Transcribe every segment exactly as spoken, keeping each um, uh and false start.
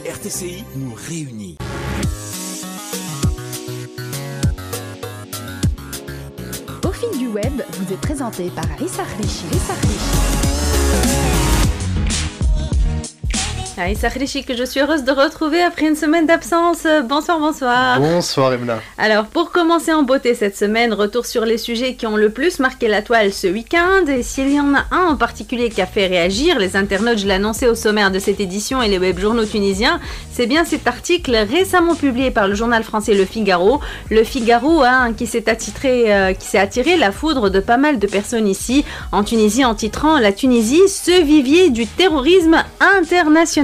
R T C I nous réunit. Au fil du web, vous est présenté par Aïssa Khrichi. Aïssa Khrichi. Aïssa Khrichi, que je suis heureuse de retrouver après une semaine d'absence. Bonsoir, bonsoir. Bonsoir, Emna. Alors, pour commencer en beauté cette semaine, retour sur les sujets qui ont le plus marqué la toile ce week-end. Et s'il y en a un en particulier qui a fait réagir les internautes, je l'ai annoncé au sommaire de cette édition et les web journaux tunisiens, c'est bien cet article récemment publié par le journal français Le Figaro. Le Figaro, hein, qui s'est attitré, euh, qui s'est attiré la foudre de pas mal de personnes ici en Tunisie en titrant « La Tunisie, ce vivier du terrorisme international ».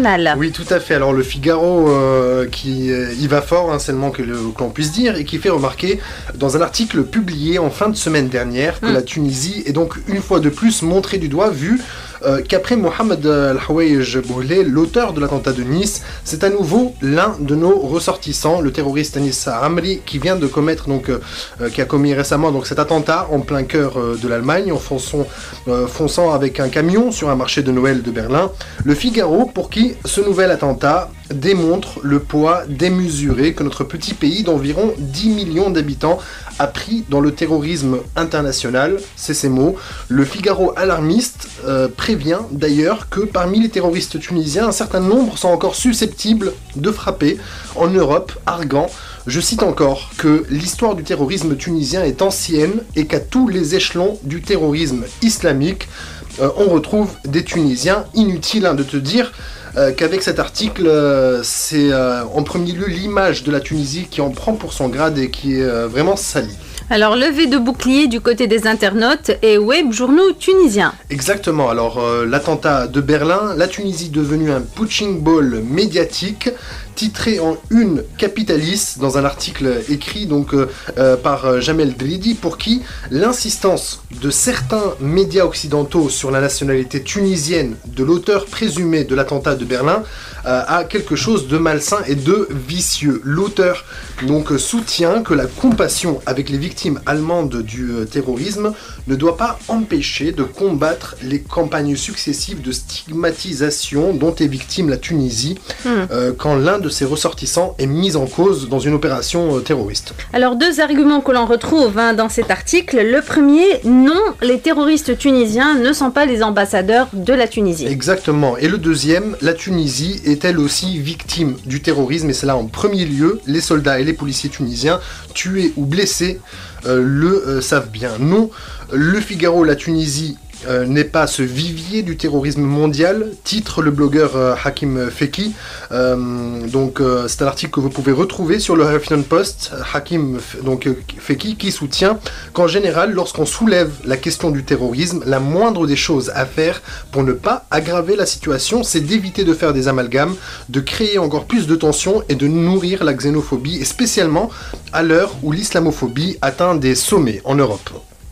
Oui, tout à fait. Alors le Figaro euh, qui euh, y va fort, hein, c'est le moins que l'on puisse dire, et qui fait remarquer dans un article publié en fin de semaine dernière que mmh. la Tunisie est donc une fois de plus montrée du doigt, vu euh, qu'après Mohamed El-Hawej Bouhlé, l'auteur de l'attentat de Nice, c'est à nouveau l'un de nos ressortissants, le terroriste Anis Amri, qui vient de commettre donc euh, qui a commis récemment donc cet attentat en plein cœur euh, de l'Allemagne, en fonçant, euh, fonçant avec un camion sur un marché de Noël de Berlin. Le Figaro, pour qui ce nouvel attentat démontre le poids démesuré que notre petit pays d'environ dix millions d'habitants a pris dans le terrorisme international. C'est ces mots. Le Figaro alarmiste euh, prévient d'ailleurs que parmi les terroristes tunisiens, un certain nombre sont encore susceptibles de frapper en Europe, arguant, je cite encore, que l'histoire du terrorisme tunisien est ancienne et qu'à tous les échelons du terrorisme islamique, euh, on retrouve des Tunisiens. Inutile hein, de te dire Euh, qu'avec cet article, euh, c'est euh, en premier lieu l'image de la Tunisie qui en prend pour son grade et qui est euh, vraiment salie. Alors, levée de bouclier du côté des internautes et web journaux tunisiens. Exactement. Alors, euh, l'attentat de Berlin, la Tunisie devenue un punching ball médiatique, titré en une Capitalis dans un article écrit donc euh, euh, par Jamel Dridi, pour qui l'insistance de certains médias occidentaux sur la nationalité tunisienne de l'auteur présumé de l'attentat de Berlin euh, a quelque chose de malsain et de vicieux. L'auteur donc soutient que la compassion avec les victimes allemandes du euh, terrorisme ne doit pas empêcher de combattre les campagnes successives de stigmatisation dont est victime la Tunisie mmh. euh, quand l'un de ses ressortissants est mis en cause dans une opération euh, terroriste. Alors, deux arguments que l'on retrouve hein, dans cet article. Le premier, non, les terroristes tunisiens ne sont pas les ambassadeurs de la Tunisie. Exactement. Et le deuxième, la Tunisie est elle aussi victime du terrorisme, et c'est là en premier lieu, les soldats et les policiers tunisiens, tués ou blessés, euh, le euh, savent bien. Non, le Figaro, la Tunisie Euh, n'est pas ce vivier du terrorisme mondial, titre le blogueur euh, Hakim Feki. Euh, donc euh, c'est un article que vous pouvez retrouver sur le Huffington Post. Hakim donc euh, Feki qui soutient qu'en général, lorsqu'on soulève la question du terrorisme, la moindre des choses à faire pour ne pas aggraver la situation, c'est d'éviter de faire des amalgames, de créer encore plus de tensions et de nourrir la xénophobie, et spécialement à l'heure où l'islamophobie atteint des sommets en Europe.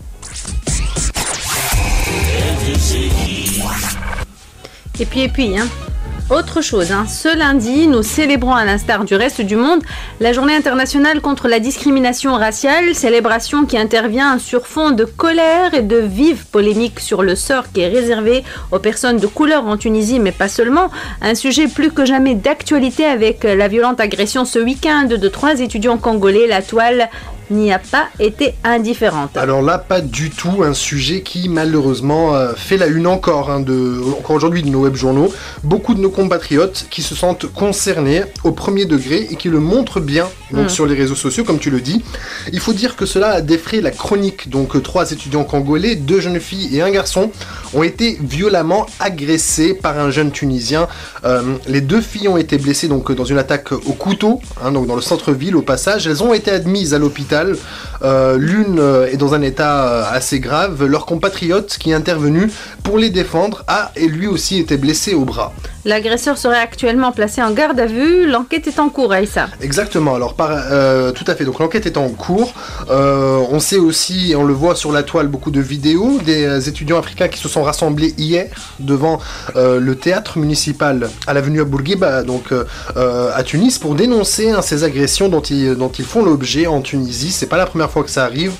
Et puis, et puis, hein, autre chose, hein, ce lundi, nous célébrons à l'instar du reste du monde la journée internationale contre la discrimination raciale, célébration qui intervient sur fond de colère et de vives polémiques sur le sort qui est réservé aux personnes de couleur en Tunisie, mais pas seulement. Un sujet plus que jamais d'actualité avec la violente agression ce week-end de trois étudiants congolais. La toile n'y a pas été indifférente. Alors là, pas du tout, un sujet qui malheureusement euh, fait la une encore, hein, de, encore aujourd'hui de nos web journaux. Beaucoup de nos compatriotes qui se sentent concernés au premier degré et qui le montrent bien donc, mmh. sur les réseaux sociaux, comme tu le dis. Il faut dire que cela a défrayé la chronique. Donc trois étudiants congolais, deux jeunes filles et un garçon ont été violemment agressés par un jeune Tunisien. Euh, les deux filles ont été blessées donc, dans une attaque au couteau, hein, donc dans le centre-ville au passage. Elles ont été admises à l'hôpital. Euh, l'une euh, est dans un état euh, assez grave. Leur compatriote qui est intervenu pour les défendre a et lui aussi été blessé au bras. L'agresseur serait actuellement placé en garde à vue. L'enquête est en cours, Aïssa. Exactement. Alors, par, euh, tout à fait. Donc, l'enquête est en cours. Euh, on sait aussi, on le voit sur la toile, beaucoup de vidéos des étudiants africains qui se sont rassemblés hier devant euh, le théâtre municipal à l'avenue Bourguiba, donc euh, à Tunis, pour dénoncer hein, ces agressions dont ils, dont ils font l'objet en Tunisie. C'est pas la première fois que ça arrive.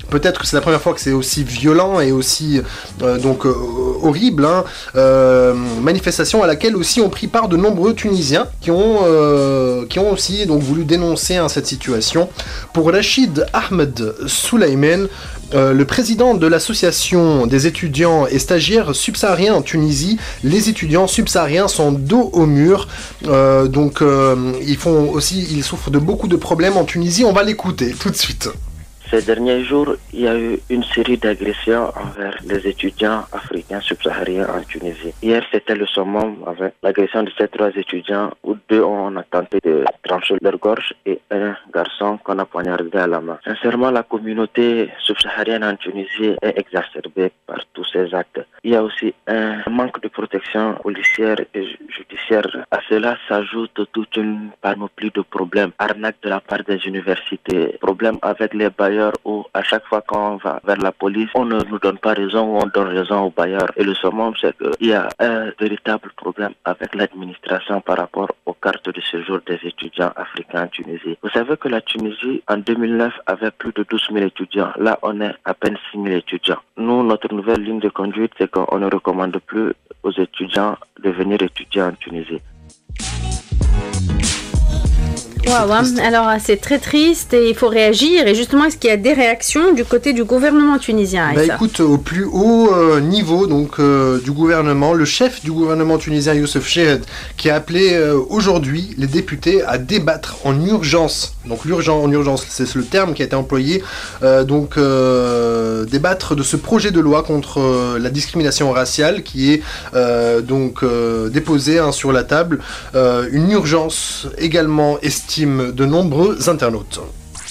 peut-être que c'est la première fois que c'est aussi violent et aussi euh, donc euh, horrible. Hein. Euh, manifestation à laquelle aussi ont pris part de nombreux Tunisiens qui ont euh, qui ont aussi donc voulu dénoncer hein, cette situation. Pour Rachid Ahmed Souleymane, Euh, le président de l'association des étudiants et stagiaires subsahariens en Tunisie, les étudiants subsahariens sont dos au mur, euh, donc euh, ils font aussi, ils souffrent de beaucoup de problèmes en Tunisie. On va l'écouter tout de suite. Ces derniers jours, il y a eu une série d'agressions envers les étudiants africains subsahariens en Tunisie. Hier, c'était le summum avec l'agression de ces trois étudiants où deux ont tenté de trancher leur gorge et un garçon qu'on a poignardé à la main. Sincèrement, la communauté subsaharienne en Tunisie est exacerbée par tous ces actes. Il y a aussi un manque de protection policière et judiciaire. À cela s'ajoute toute une panoplie de problèmes. Arnaque de la part des universités, problèmes avec les bailleurs où à chaque fois qu'on va vers la police, on ne nous donne pas raison ou on donne raison aux bailleurs. Et le summum, c'est qu'il y a un véritable problème avec l'administration par rapport aux cartes de séjour des étudiants africains en Tunisie. Vous savez que la Tunisie, en deux mille neuf, avait plus de douze mille étudiants. Là, on est à peine six mille étudiants. Nous, notre nouvelle ligne de conduite, c'est qu'on ne recommande plus aux étudiants de venir étudier en Tunisie. Wow, hein. Alors c'est très triste et il faut réagir. Et justement, est-ce qu'il y a des réactions du côté du gouvernement tunisien? Bah écoute, au plus haut euh, niveau donc euh, du gouvernement, le chef du gouvernement tunisien Youssef Chahed, qui a appelé euh, aujourd'hui les députés à débattre en urgence. Donc l'urgence en urgence, c'est le terme qui a été employé. Euh, donc euh, débattre de ce projet de loi contre euh, la discrimination raciale qui est euh, donc euh, déposé hein, sur la table. Euh, une urgence également estimée de nombreux internautes.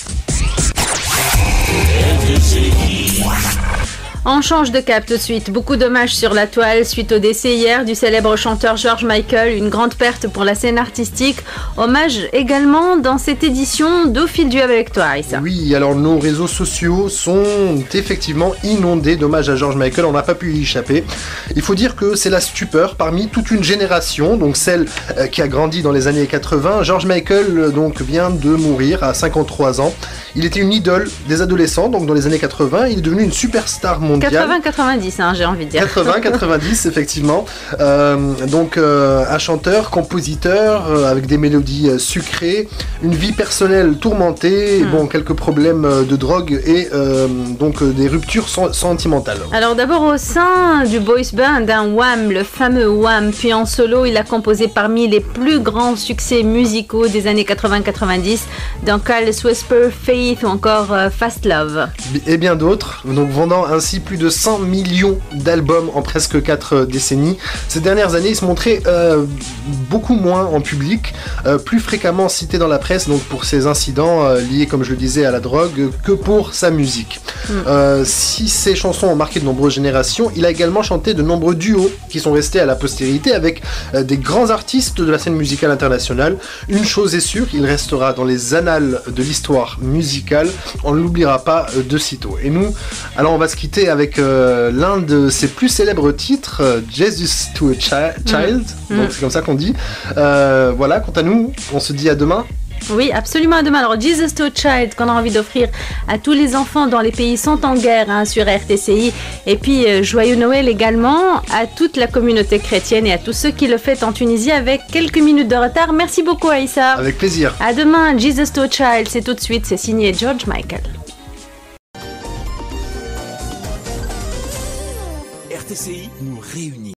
On change de cap tout de suite. Beaucoup d'hommages sur la toile suite au décès hier du célèbre chanteur George Michael. Une grande perte pour la scène artistique. Hommage également dans cette édition d'Au fil du web avec toi, Aïssa. Oui, alors nos réseaux sociaux sont effectivement inondés d'hommages à George Michael. On n'a pas pu y échapper. Il faut dire que c'est la stupeur parmi toute une génération, donc celle euh, qui a grandi dans les années quatre-vingts. George Michael donc vient de mourir à cinquante-trois ans. Il était une idole des adolescents, donc dans les années quatre-vingts. Il est devenu une superstar mondiale. quatre-vingts quatre-vingt-dix, hein, j'ai envie de dire. quatre-vingts quatre-vingt-dix, effectivement. Euh, donc, euh, un chanteur, compositeur, euh, avec des mélodies euh, sucrées, une vie personnelle tourmentée, mm. bon, quelques problèmes euh, de drogue et euh, donc euh, des ruptures sen- sentimentales. Alors, d'abord, au sein du boys band, un Wham, le fameux Wham, puis en solo, il a composé parmi les plus grands succès musicaux des années quatre-vingts quatre-vingt-dix, dans Careless Whisper, Faith ou encore euh, Fast Love. Et bien d'autres, donc vendant ainsi plus de cent millions d'albums en presque quatre décennies. Ces dernières années, il se montrait euh, beaucoup moins en public, euh, plus fréquemment cité dans la presse donc pour ses incidents euh, liés, comme je le disais, à la drogue, que pour sa musique. Mm. Euh, si ces chansons ont marqué de nombreuses générations, il a également chanté de nombreux duos qui sont restés à la postérité avec euh, des grands artistes de la scène musicale internationale. Une chose est sûre, il restera dans les annales de l'histoire musicale, on ne l'oubliera pas euh, de sitôt. Et nous, alors on va se quitter avec euh, l'un de ses plus célèbres titres, euh, Jesus to a chi- Child, mmh. donc c'est comme ça qu'on dit. Euh, voilà, quant à nous, on se dit à demain. Oui, absolument à demain. Alors, Jesus to a Child, qu'on a envie d'offrir à tous les enfants dont les pays sont en guerre hein, sur R T C I. Et puis, euh, joyeux Noël également à toute la communauté chrétienne et à tous ceux qui le fêtent en Tunisie avec quelques minutes de retard. Merci beaucoup, Aïssa. Avec plaisir. À demain, Jesus to a Child, c'est tout de suite, c'est signé George Michael. R T C I nous réunit.